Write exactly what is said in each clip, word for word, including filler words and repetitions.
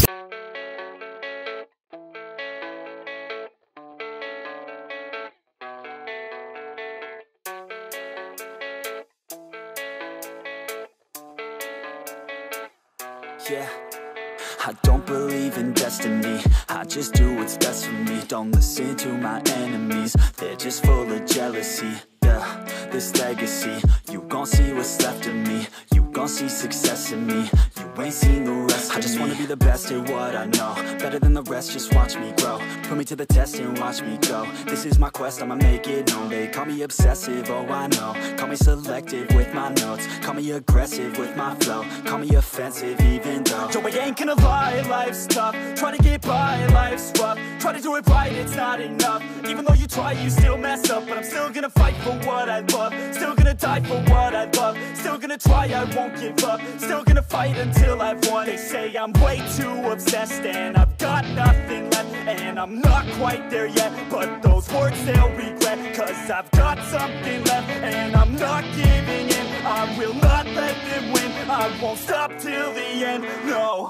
Yeah, I don't believe in destiny, I just do what's best for me. Don't listen to my enemies, they're just full of jealousy. Yeah, this legacy, you gon' see what's left of me. You gon' see success in me, you ain't seen the rest of me. I just wanna be the best at what I know, better than the rest, just watch me grow. Put me to the test and watch me go. This is my quest, I'ma make it known. They call me obsessive, oh I know. Call me selective with my notes, call me aggressive with my flow, call me offensive even though Joe, I ain't gonna lie, life's tough. Try to get by, life's rough. Try to do it right, it's not enough. Even though you try, you still mess up. But I'm still gonna fight for what I love, still gonna die for what I love, still gonna try, I won't give up, still gonna fight until I've won. They say I'm way too obsessed and I've got nothing left, and I'm not quite there yet, but those words they'll regret, cause I've got something left and I'm not giving in. I will not let them win, I won't stop till the end, no.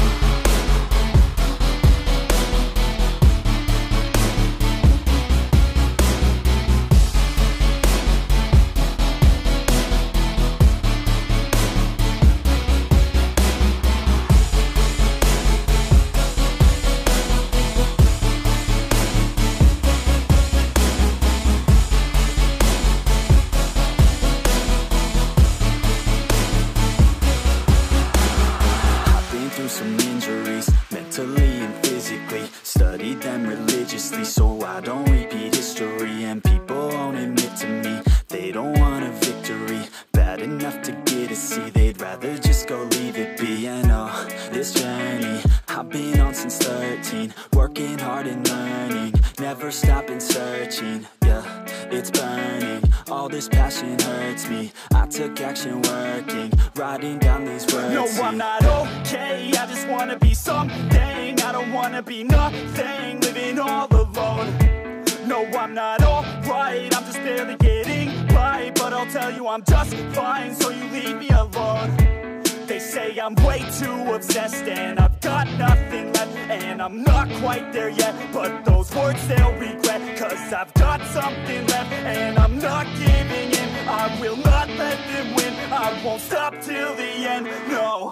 Some injuries, mentally and physically, studied them religiously so I don't repeat history. And people won't admit to me they don't want a victory bad enough to get a C, they'd rather just go leave it be. I know this journey I've been on since thirteen, working hard and learning, never stopping searching. Yeah, it's burning, all this passion hurts me. I took action working, writing down these words. No, I'm not okay, I just wanna be something. I don't wanna be nothing, living all alone. No, I'm not alright, I'm just barely getting by, but I'll tell you I'm just fine, so you leave me alone. They say I'm way too obsessed and I've got nothing left, and I'm not quite there yet, but those words they'll regret, cause I've got something left and I'm not giving in. I will not let them win, I won't stop till the end, no.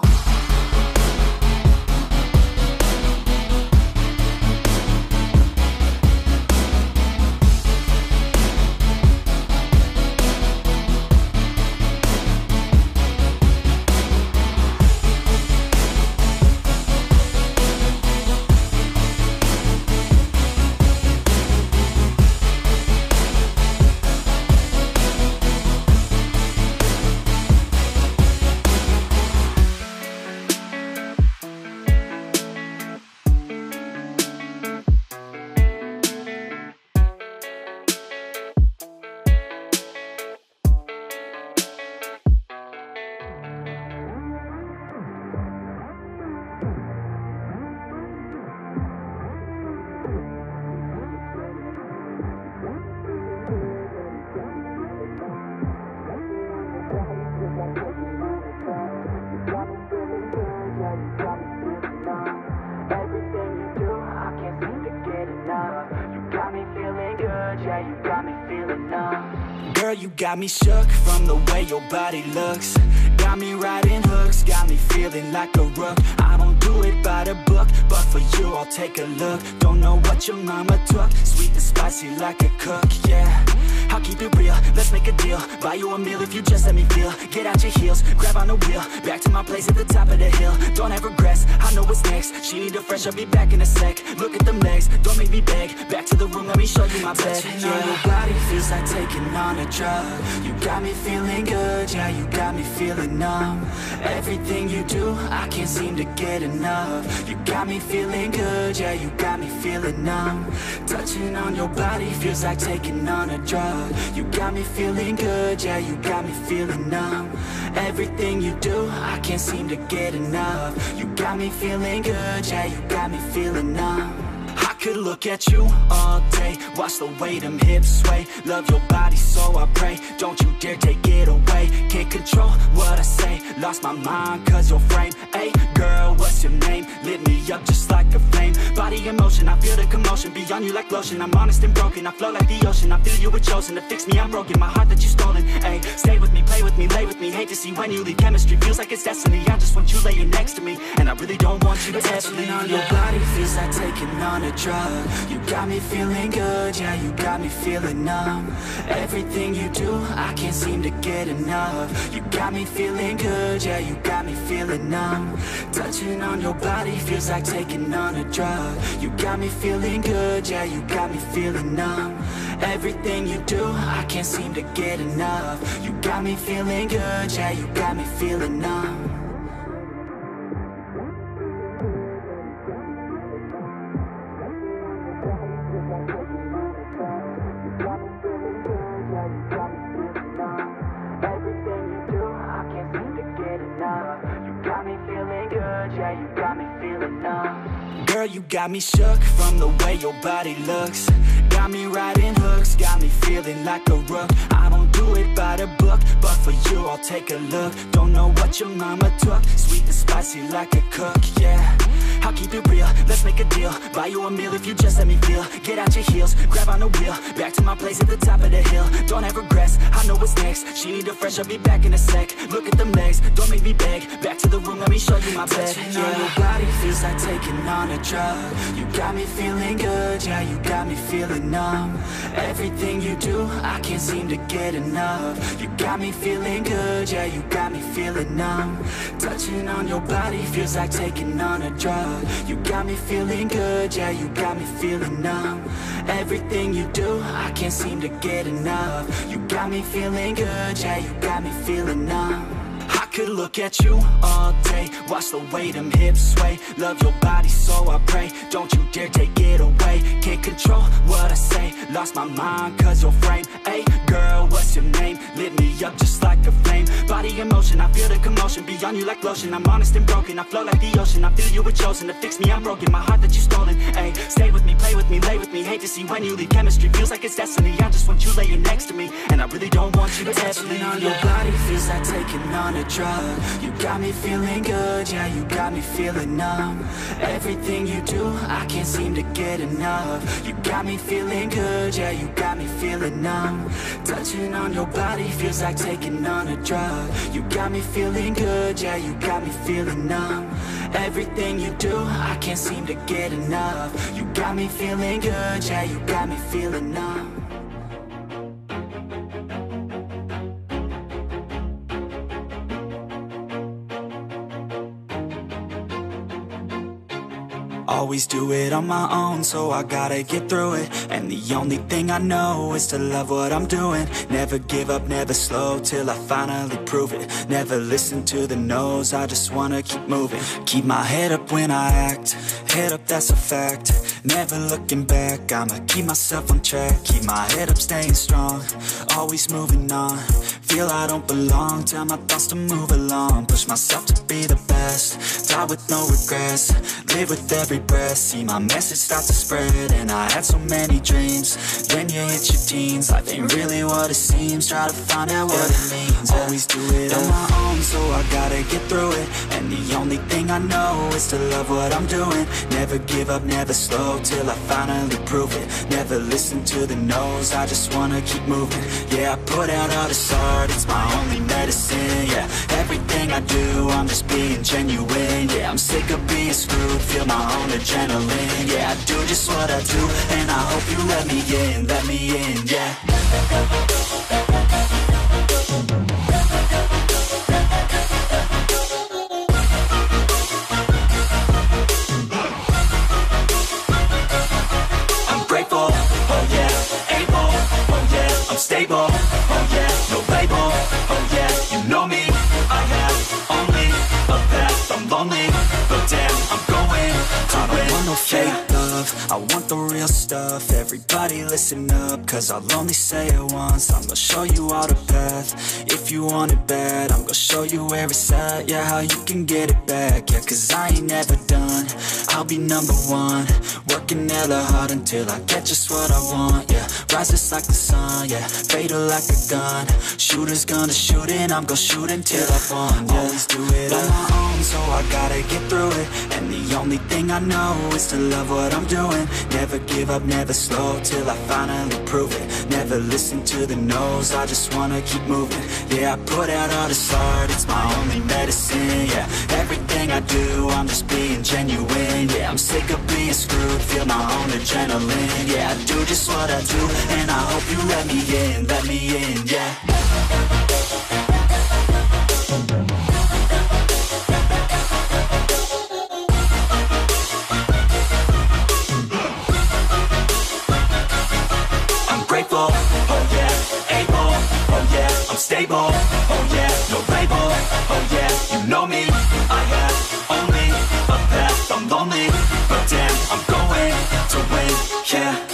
Girl, you got me shook from the way your body looks. Got me riding hooks, got me feeling like a rook. I don't do it by the book, but for you I'll take a look. Don't know what your mama took, sweet and spicy like a cook, yeah. I'll keep it real, let's make a deal. Buy you a meal if you just let me feel. Get out your heels, grab on the wheel. Back to my place at the top of the hill. Don't have regrets, I know what's next. She need a fresh, I'll be back in a sec. Look at them legs, don't make me beg. Back to the room, let me show you my bed. Touching yeah. on your body feels like taking on a drug. You got me feeling good, yeah, you got me feeling numb. Everything you do, I can't seem to get enough. You got me feeling good, yeah, you got me feeling numb. Touching on your body feels like taking on a drug. You got me feeling good, yeah, you got me feeling numb. Everything you do, I can't seem to get enough. You got me feeling good, yeah, you got me feeling numb. I could look at you all day, watch the way them hips sway. Love your body, so I pray, don't you dare take it away. Can't control what I say, lost my mind cause your frame Hey girl, what's your name? Lit me up just like a flame. Body in motion, I feel the commotion. Beyond you like lotion, I'm honest and broken. I flow like the ocean, I feel you were chosen to fix me, I'm broken. My heart that you stolen, hey. Stay with me, play with me, lay with me. Hate to see when you leave, chemistry feels like it's destiny. I just want you laying next to me, and I really don't want you to ever leave. On your body feels like taking on a drug. You got me feeling good, yeah, you got me feeling numb. Everything you do, I can't seem to get enough. You got me feeling good, yeah, you got me feeling numb. Touching on your body feels like taking on a drug. You got me feeling good, yeah, you got me feeling numb. Everything you do, I can't seem to get enough. You got me feeling good, yeah, you got me feeling numb. Girl, you got me shook from the way your body looks. Got me riding hooks, got me feeling like a rook. I don't do it by the book, but for you I'll take a look. Don't know what your mama took, sweet and spicy like a cook, yeah. I'll keep it real, let's make a deal. Buy you a meal if you just let me feel. Get out your heels, grab on the wheel. Back to my place at the top of the hill. Don't have regrets, I know what's next. She need a fresh, I'll be back in a sec. Look at them legs, don't make me beg. Back to the room, let me show you my bed. Touching yeah. on your body feels like taking on a drug. You got me feeling good, yeah, you got me feeling numb. Everything you do, I can't seem to get enough. You got me feeling good, yeah, you got me feeling numb. Touching on your body feels like taking on a drug. You got me feeling good, yeah, you got me feeling numb. Everything you do, I can't seem to get enough. You got me feeling good, yeah, you got me feeling numb. I could look at you all day, watch the way them hips sway. Love your body, so I pray, don't you dare take it away. Can't control what I say, lost my mind cause your frame. Hey girl, what's your name? Lit me up just like a flame. Body in motion, I feel the commotion. Beyond you like lotion, I'm honest and broken. I flow like the ocean, I feel you were chosen to fix me, I'm broken. My heart that you stolen, hey. Stay with me, play with me, lay with me. Hate to see when you leave, chemistry feels like it's destiny. I just want you laying next to me, and I really don't want you to ever leave. On your body feels like taking on a drug. You got me feeling good, yeah, you got me feeling numb. Everything you do, I can't seem to get enough. You got me feeling good, yeah, you got me feeling numb. Touching on your body feels like taking on a drug. You got me feeling good, yeah, you got me feeling numb. Everything you do, I can't seem to get enough. You got me feeling good, yeah, you got me feeling numb. Always do it on my own, so I gotta get through it. And the only thing I know is to love what I'm doing. Never give up, never slow, till I finally prove it. Never listen to the no's, I just wanna keep moving. Keep my head up when I act, head up, that's a fact. Never looking back, I'ma keep myself on track. Keep my head up, staying strong, always moving on. Feel I don't belong, tell my thoughts to move along. Push myself to be the best, die with no regrets. Live with every breath, see my message start to spread. And I had so many dreams, then you hit your teens. Life ain't really what it seems, try to find out what it means. Always do it on my own, so I gotta get through it. And the only thing I know is to love what I'm doing. Never give up, never slow, till I finally prove it. Never listen to the no's, I just wanna keep moving. Yeah, I put out all this art, it's my only medicine. Yeah, everything I do, I'm just being genuine. Yeah, I'm sick of being screwed, feel my own adrenaline. Yeah, I do just what I do, and I hope you let me in, let me in, yeah. Stable, oh yeah, no label, oh yeah, you know me. I have only a path, I'm lonely, but damn, I'm going to I don't want no fake love, I want the real stuff. Everybody listen up, cause I'll only say it once. I'm gonna show you all the path, if you want it bad. I'm gonna show you where it's at, yeah, how you can get it back. Yeah, cause I ain't never done, I'll be number one. working hella hard until I get just what I want, yeah. Rises like the sun, yeah, fatal like a gun. Shooter's gonna shoot and I'm gonna shoot until I fall, yeah. Always do it on my own, so I gotta get through it. And the only thing I know is to love what I'm doing. Never give up, never slow, till I finally prove it. Never listen to the no's, I just wanna keep moving. Yeah, I put out all this art, it's my only medicine, yeah. Everything I do, I'm just being genuine, yeah. I'm sick of being screwed, feel my own adrenaline, yeah. I do just what I do, and I hope you let me in, let me in, yeah. Oh yeah, able, oh yeah, I'm stable, oh yeah, no label, oh yeah, you know me, I have only a path, I'm lonely, but damn, I'm going to win, yeah.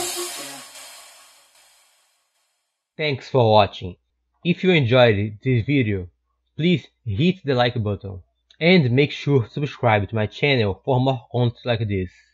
Thanks for watching. If you enjoyed this video, please hit the like button and make sure to subscribe to my channel for more content like this.